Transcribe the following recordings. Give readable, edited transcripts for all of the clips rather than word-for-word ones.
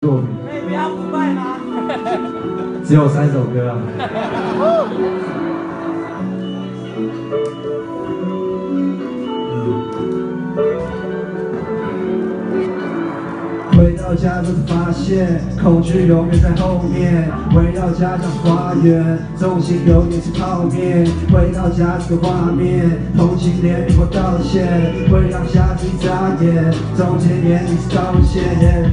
作品。 可以不要腐败吗？ 只有3首歌啊。回到家之后发现，恐惧永远在后面。围绕家像花园，重心有点是泡面。回到家这个画面，同情怜悯或道歉，会让瞎子一眨眼，中间眼里是高线。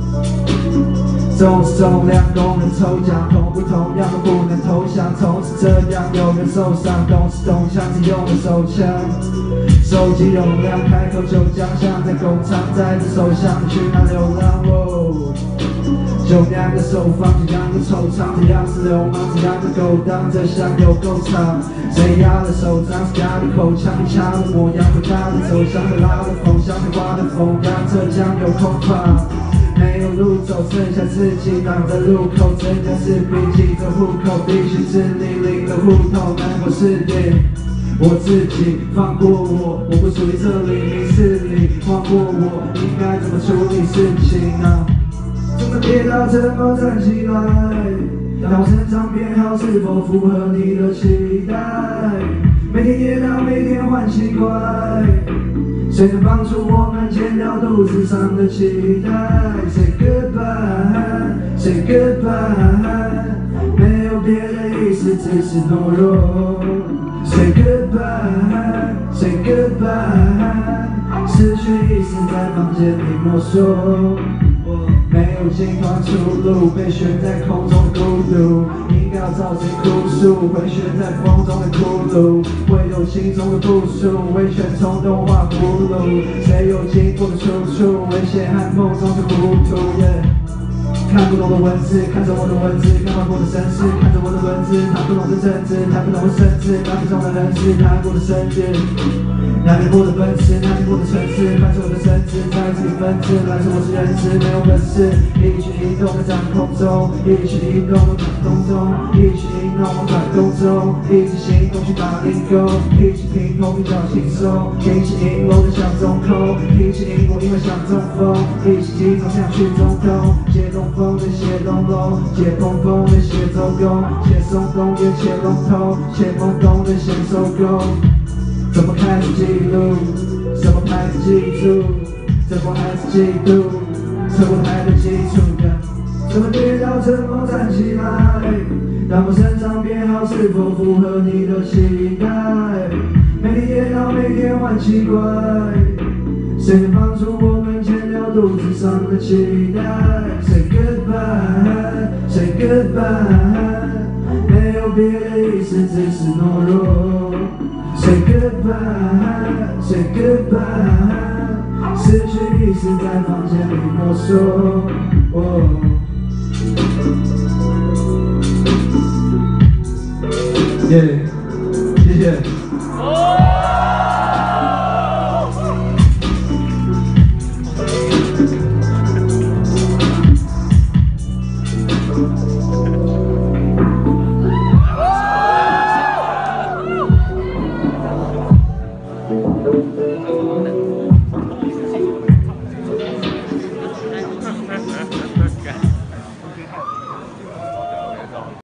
重视重量，工人抽奖，同不同样都不能投降。从此这样，有人受伤，懂是懂枪，只用了手枪。手机容量，开口就讲，像在工厂，载着手枪去哪流浪？哦，就2个手放，就2个惆怅，这样是流氓，这样的勾当，这箱有够长。谁压了手掌，谁压了口腔，你掐的模样，会大的走向，会拉的风，像会刮的风样，这将有空旷。没有路走，剩下自己挡着路口，真的是笔记着户口，必须自理领了户头，能否适应我自己？放过我，我不属于这里，你是你，放过我，应该怎么处理事情啊？怎么跌倒，怎么站起来？当我身上变好，是否符合你的期待？每天跌倒，每天换奇怪。谁能帮助我们减掉肚子上的期待 ？Say goodbye, say goodbye， 没有别的意思，只是懦弱。Say goodbye, say goodbye， 失去意识在房间里摸索。没有尽头出路，被悬在空中的孤独，应该要找谁哭诉？回旋在风中的骷髅，会有心中的部署，危险冲动画葫芦，谁有经过的出处？危险和梦中的糊涂。看不懂的文字，看着我的文字，看到过的绅士，看着我的文字，他不懂的政治，他不懂的甚至，那不懂的人是他过的生日。那年过的奔驰，那年过的城市，伴着我的身子，在自己分支，来说我是人质，没有本事，一举一动在掌控中，一举一动在掌控中，一举一动在转动中，一起行动去打零工，一起平衡比较轻松，一起赢我的想中空，一起赢我因为想中风，一起集中想去中东，解东风的写东龙，解东风的写周公，写松动也写笼统，写懵懂的写收工。怎么开始记录？什么牌子记住？这波还是嫉妒？这波还的基础的？怎么跌倒？怎么站起来？当我身上变好，是否符合你的期待？每天跌倒，每天换奇怪。谁能帮助我们减掉肚子上的期待 ？Say goodbye, say goodbye， 没有别的意思，只是懦弱。Say goodbye, say goodbye， 失去意识在房间里摸索。Yeah。